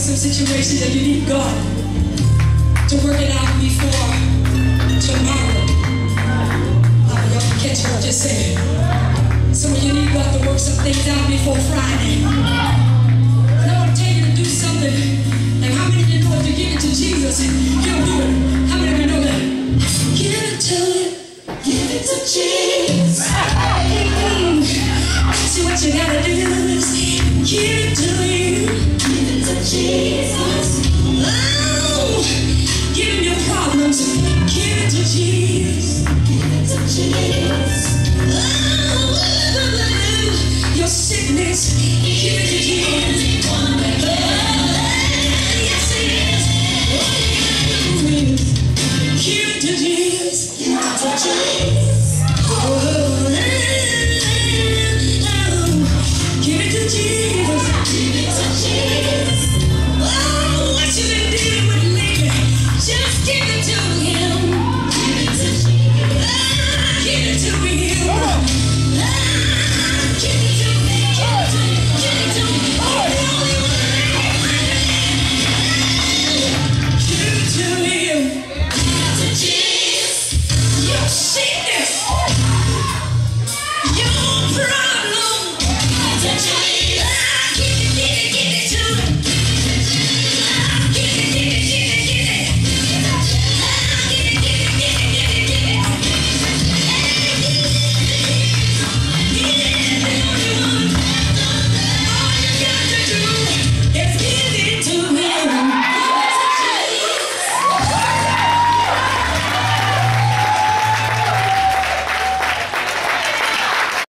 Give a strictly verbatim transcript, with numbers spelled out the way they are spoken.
some situations that you need God to work it out before tomorrow. Uh, y'all can catch what I just said. Some of you need God to work some things out before Friday. And I want to tell you to do something. And how many of you know if you give it to Jesus, He'll do it? How many of you know that? Give it to Him. Give it to Jesus. Mm-hmm. See what you gotta do is give it to Him. Give it to Jesus. Oh, give Him your problems. Give it to Jesus.